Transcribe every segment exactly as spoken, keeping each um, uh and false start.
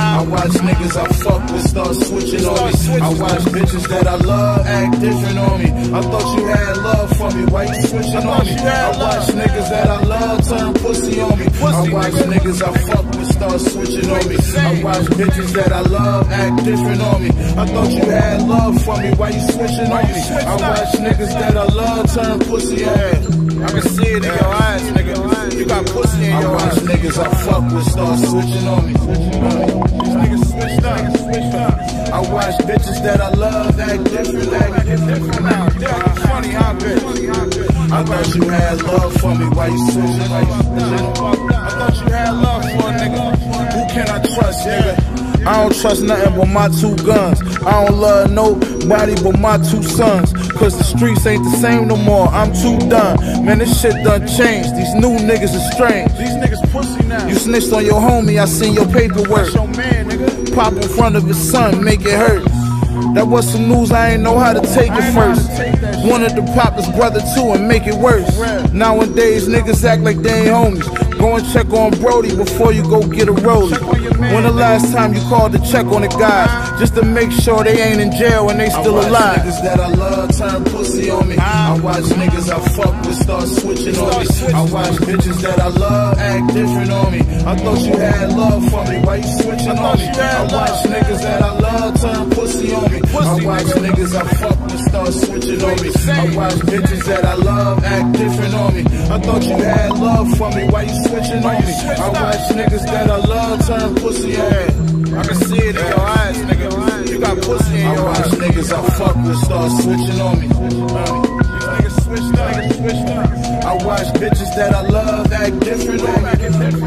I watch niggas I fuck with start switching on me. I watch bitches that I love act different on me. I thought you had love for me, why you switching on me? I watch niggas that I love turn pussy on me. I watch niggas I fuck with start switching on me. I watch bitches that I love act different on me. I thought you had love for me, why you switching on me? I watch niggas that I love turn pussy on me. I can see it in your eyes, nigga. You got pussy in your eyes. I watch niggas I fuck with start switching on me. These niggas switched up, switched up. I watch bitches that I love act different, act different now. It's funny, huh, bitch? I thought you had love for me, why you switching on me? I thought you had love for a nigga. Who can I trust, nigga? I don't trust nothing but my two guns. I don't love nobody but my two sons. Cause the streets ain't the same no more, I'm too done. Man, this shit done changed, these new niggas are strange. These niggas pussy now. You snitched on your homie, I seen your paperwork. That's your man, nigga. Pop in front of his son, make it hurt. That was some news, I ain't know how to take it first. Wanted to pop his brother too and make it worse. Nowadays, niggas act like they ain't homies. Go and check on Brody before you go get a rollie. When the last time you called to check on the guys, just to make sure they ain't in jail and they still alive? I watch niggas that I love turn pussy on me. I watch niggas I fuck with start switching on me. I watch bitches that I love act different on me. I thought you had love for me, why you switching on me? I watch niggas that I love turn pussy on me. I watch niggas I fuck with start switching on me. I watch bitches that I love act different on me. I thought you had love for me, why you switching on me? I watch niggas that I love turn pussy on me. I can see it in your eyes, nigga. You got pussy in your eyes. I watch niggas I fuck with start switching on me. These niggas switched up, niggas switched up. I watch bitches that I love act different on me.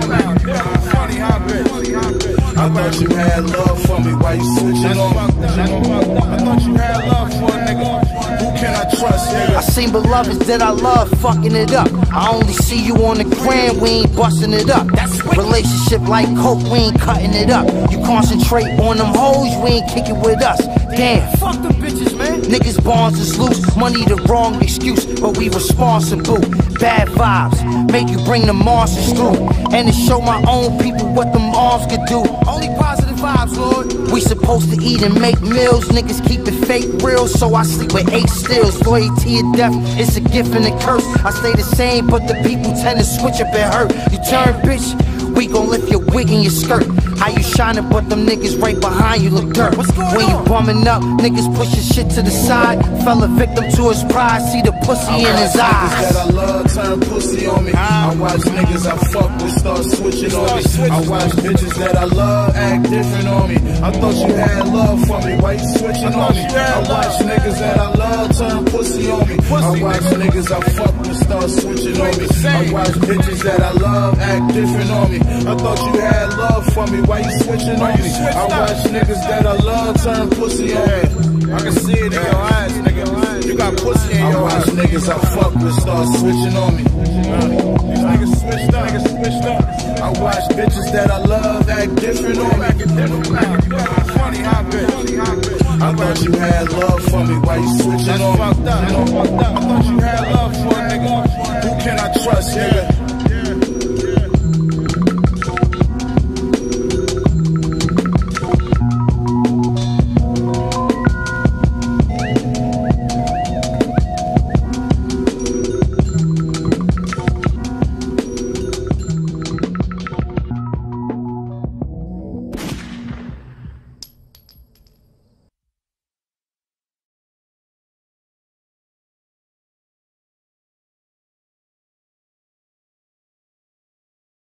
Funny, huh, bitch? I thought you had love for me, why you switching on me? I thought you had love for a nigga. Who can I trust, nigga? I seen beloveds that I love fucking it up. I only see you on the gram, we ain't busting it up. Relationship like coke, we ain't cutting it up. You concentrate on them hoes, we ain't kicking with us. Damn, fuck them bitches, man. Niggas bonds is loose, money the wrong excuse, but we responsible. Bad vibes, make you bring the monsters through, and to show my own people what them arms could do. Only positive vibes, Lord. We supposed to eat and make meals, niggas keep it fake real, so I sleep with eight stills. Loyalty or death, it's a gift and a curse. I stay the same, but the people tend to switch up and hurt. You turn bitch, we gon' lift your wig and your skirt. How you shining, but them niggas right behind you look dirt. When you bumming up, niggas push your shit to the side. Fell a victim to his pride, see the pussy in his eyes. Niggas that I love turn pussy on me. I watch niggas I fuck with start switching on me. I watch bitches that I love act different on me. I thought you had love for me, why you switching on me? I watch niggas that I love turn pussy on me. I watch niggas I fuck with start switching on me. I watch bitches that I love act different on me. I thought you had love for me, why you switching on me? I watch niggas that I love turn pussy on me. I can see it in your eyes, nigga. You got pussy in your eyes. I watch niggas I fuck with start switching on me. These niggas switched up, niggas switched up. I watch bitches that I love act different on me. Funny, huh, bitch? I thought you had love for me, why you switching on me? I thought you had love for a nigga. Who can I trust, nigga?